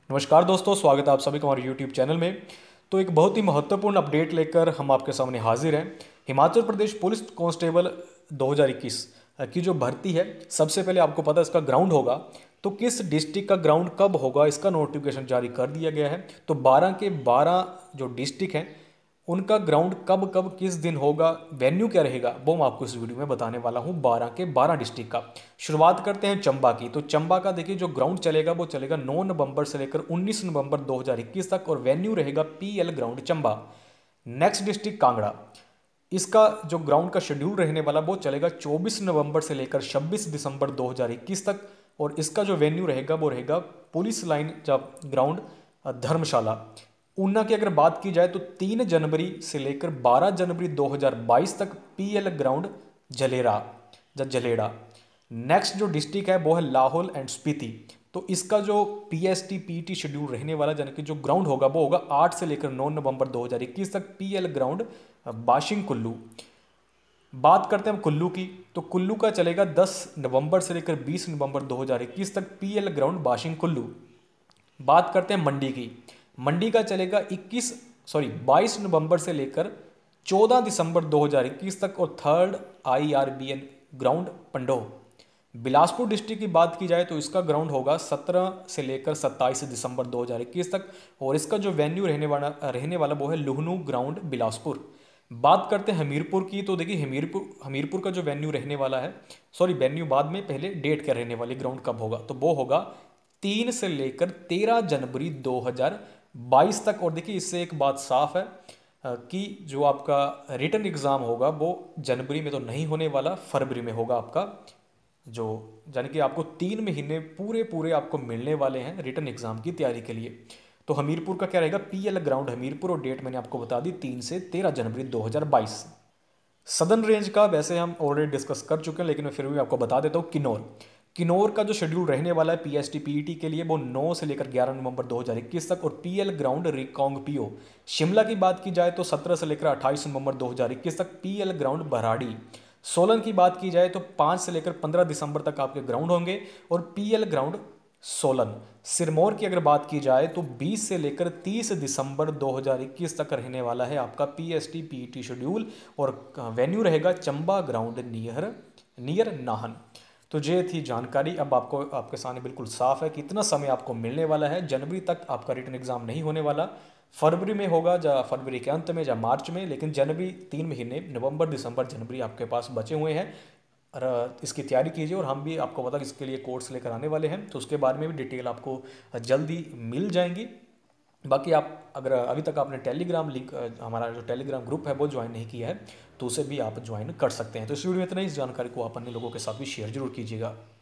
नमस्कार दोस्तों, स्वागत है आप सभी का हमारे YouTube चैनल में। तो एक बहुत ही महत्वपूर्ण अपडेट लेकर हम आपके सामने हाजिर हैं। हिमाचल प्रदेश पुलिस कांस्टेबल 2021 की जो भर्ती है, सबसे पहले आपको पता है इसका ग्राउंड होगा। तो किस डिस्ट्रिक्ट का ग्राउंड कब होगा, इसका नोटिफिकेशन जारी कर दिया गया है। तो 12 के 12 जो डिस्ट्रिक्ट हैं उनका ग्राउंड कब कब किस दिन होगा, वेन्यू क्या रहेगा, वो मैं आपको इस वीडियो में बताने वाला हूँ। 12 के 12 डिस्ट्रिक्ट का शुरुआत करते हैं चंबा की। तो चंबा का देखिए जो ग्राउंड चलेगा वो चलेगा 9 नवंबर से लेकर 19 नवंबर 2021 तक और वेन्यू रहेगा PL ground Chamba. Next district Kangra, इसका जो ग्राउंड का शेड्यूल रहने वाला वो चलेगा 24 नवंबर से लेकर 26 दिसंबर 2021 तक और इसका जो वेन्यू रहेगा वो रहेगा पुलिस लाइन जब ग्राउंड धर्मशाला। ऊना की अगर बात की जाए तो 3 जनवरी से लेकर 12 जनवरी 2022 तक PL ग्राउंड जलेड़ा। नेक्स्ट जो डिस्ट्रिक्ट है वो है लाहौल एंड स्पीति। तो इसका जो PST PT शेड्यूल रहने वाला यानी कि जो ग्राउंड होगा वो होगा 8 से लेकर 9 नवंबर 2021 तक PL ग्राउंड बाशिंग कुल्लू। बात करते हैं हम कुल्लू की। तो कुल्लू का चलेगा 10 नवंबर से लेकर 20 नवंबर 2021 तक PL ग्राउंड बाशिंग कुल्लू। बात करते हैं मंडी की। मंडी का चलेगा 22 नवंबर से लेकर 14 दिसंबर 2021 तक और third IRBN ground Pandoh. Bilaspur district की बात की जाए तो इसका ग्राउंड होगा 17 से लेकर 27 दिसंबर 2021 तक और इसका जो वेन्यू रहने वाला वो है लुहनू ग्राउंड बिलासपुर। बात करते हैं हमीरपुर की। तो देखिए हमीरपुर का जो वेन्यू रहने वाला है, वेन्यू बाद में, पहले डेट क्या रहने वाली, ग्राउंड कब होगा, तो वो होगा 3 से लेकर 13 जनवरी 2022 तक। और देखिए इससे एक बात साफ है कि जो आपका रिटन एग्ज़ाम होगा वो जनवरी में तो नहीं होने वाला, फरवरी में होगा आपका, जो यानी कि आपको 3 महीने पूरे पूरे आपको मिलने वाले हैं रिटन एग्ज़ाम की तैयारी के लिए। तो हमीरपुर का क्या रहेगा, PL ग्राउंड हमीरपुर और डेट मैंने आपको बता दी 3 से 13 जनवरी 2022। सदर्न रेंज का वैसे हम ऑलरेडी डिस्कस कर चुके हैं लेकिन मैं फिर भी आपको बता देता हूँ। किन्नौर का जो शेड्यूल रहने वाला है PST PET के लिए वो 9 से लेकर 11 नवंबर 2021 तक और PL ground Recong PO। Shimla की बात की जाए तो 17 से लेकर 28 नवंबर 2021 तक PL ग्राउंड बराड़ी। सोलन की बात की जाए तो 5 से लेकर 15 दिसंबर तक आपके ग्राउंड होंगे और PL ग्राउंड सोलन। सिरमौर की अगर बात की जाए तो 20 से लेकर 30 दिसंबर 2021 तक रहने वाला है आपका PST PET शेड्यूल और वेन्यू रहेगा चंबा ग्राउंड नियर नाहन। तो ये थी जानकारी। अब आपको आपके सामने बिल्कुल साफ है कि इतना समय आपको मिलने वाला है। जनवरी तक आपका रिटन एग्जाम नहीं होने वाला, फरवरी में होगा, या फरवरी के अंत में या मार्च में, लेकिन जनवरी 3 महीने नवंबर दिसंबर जनवरी आपके पास बचे हुए हैं और इसकी तैयारी कीजिए। और हम भी आपको पता कि इसके लिए कोर्स लेकर आने वाले हैं तो उसके बारे में भी डिटेल आपको जल्दी मिल जाएंगी। बाकी आप अगर अभी तक आपने टेलीग्राम लिंक, हमारा जो टेलीग्राम ग्रुप है वो ज्वाइन नहीं किया है तो उसे भी आप ज्वाइन कर सकते हैं। तो इस वीडियो में इतना ही। इस जानकारी को आप अन्य लोगों के साथ भी शेयर जरूर कीजिएगा।